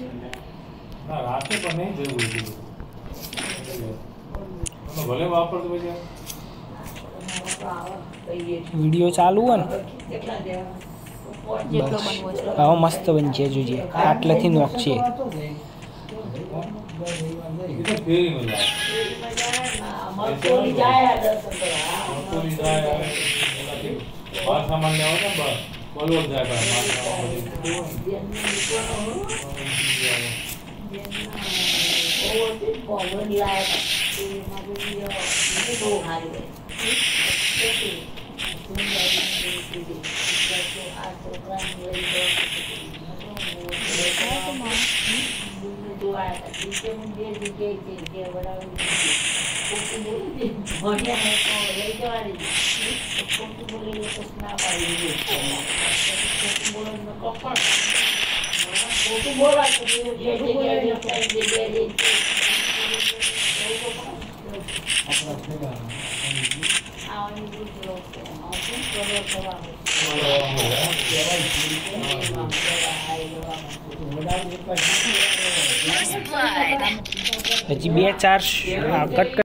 ના રાતે પણ નહીં જરૂર છે ભલે વાપરતો પછી वीडियो चालू है हाँ मस्त बन जुजे आटलेथी नोक छे हजी 2-4 कट